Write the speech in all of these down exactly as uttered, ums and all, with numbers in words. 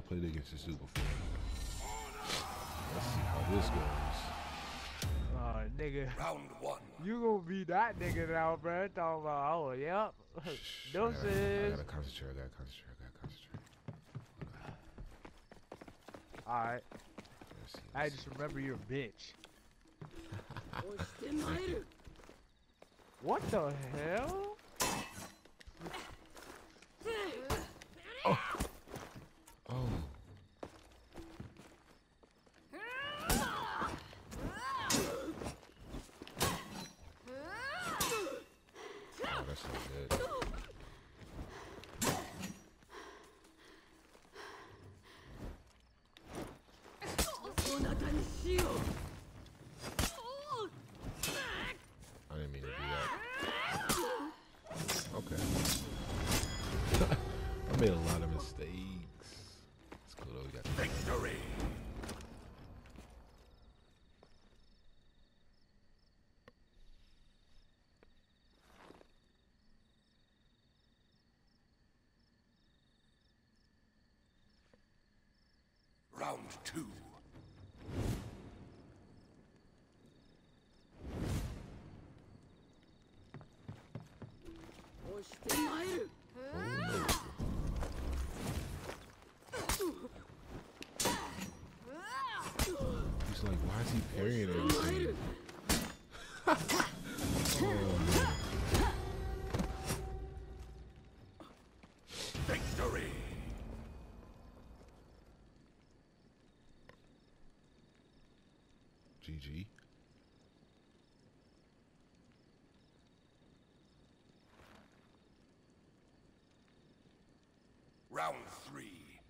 I played against this dude before. Let's see how this goes. Oh, nigga. Round one. You gonna be that nigga now, bro. Talking about, oh, yep. Shh, I Doses. gotta, I gotta concentrate. I gotta concentrate. I gotta concentrate. Alright. Let's see, I let's just see. remember you're a bitch. What the hell? Oh. Oh. Oh, that's not good. I didn't mean to do that. Okay. I made a lot of mistakes. It's cool though. We got Victory. Round two. He's like, why is he parrying everything? Oh, man. Victory. G G. Round three.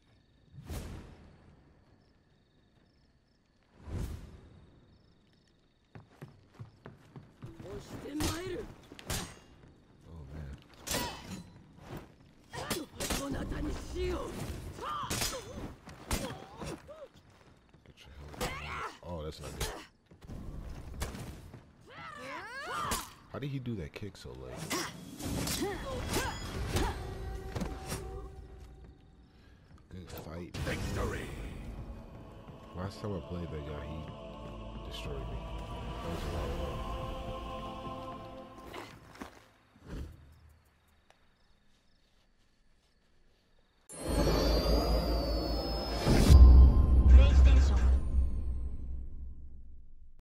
Oh man. Get your health. Oh, that's not good. How did he do that kick so late? Good fight. Victory. Last time I played that guy, he destroyed me.